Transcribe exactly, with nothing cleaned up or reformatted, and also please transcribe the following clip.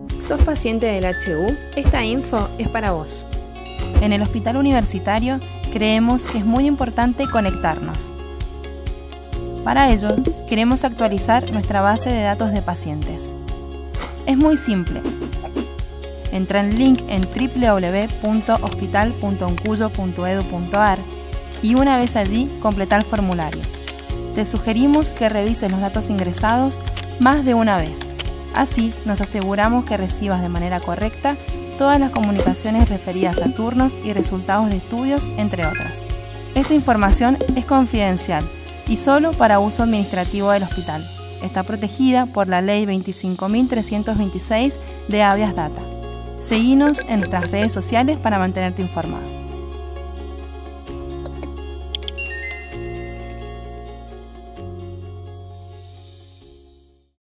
¿Sos paciente del H U? Esta info es para vos. En el Hospital Universitario creemos que es muy importante conectarnos. Para ello, queremos actualizar nuestra base de datos de pacientes. Es muy simple. Entra en el link en doble u doble u doble u punto hospital punto uncuyo punto edu punto ar y una vez allí completa el formulario. Te sugerimos que revises los datos ingresados más de una vez. Así nos aseguramos que recibas de manera correcta todas las comunicaciones referidas a turnos y resultados de estudios, entre otras. Esta información es confidencial y solo para uso administrativo del hospital. Está protegida por la Ley veinticinco mil trescientos veintiséis de Habeas Data. Seguinos en nuestras redes sociales para mantenerte informado.